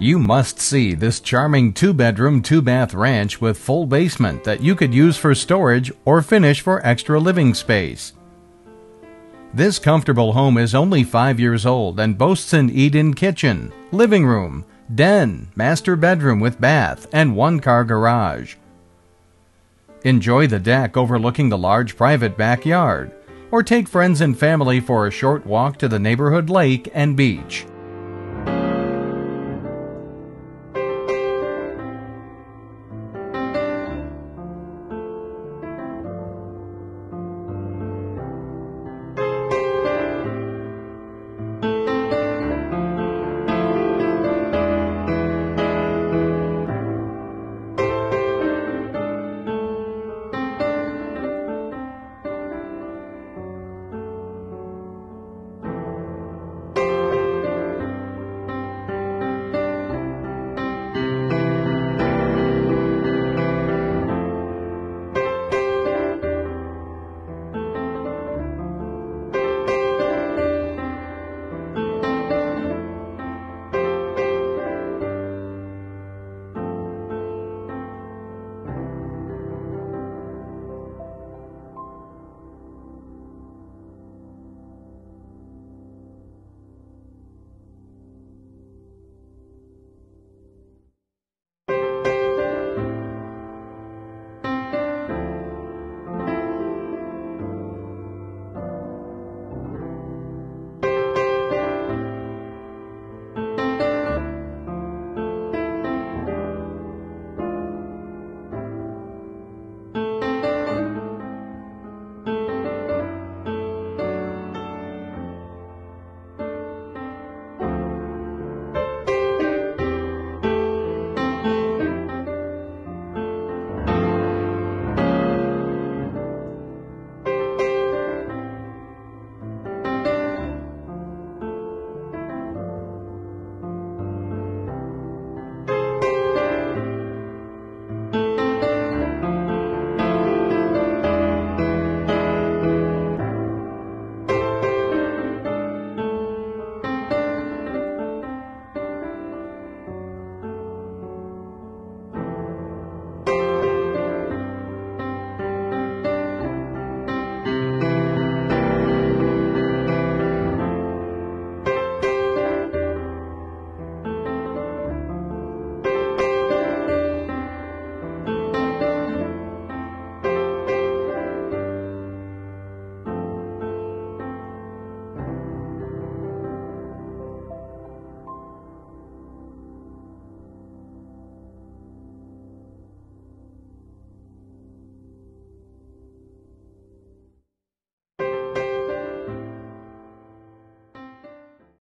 You must see this charming 2-bedroom, 2-bath ranch with full basement that you could use for storage or finish for extra living space. This comfortable home is only 5 years old and boasts an eat-in kitchen, living room, den, master bedroom with bath, and 1-car garage. Enjoy the deck overlooking the large private backyard, or take friends and family for a short walk to the neighborhood lake and beach.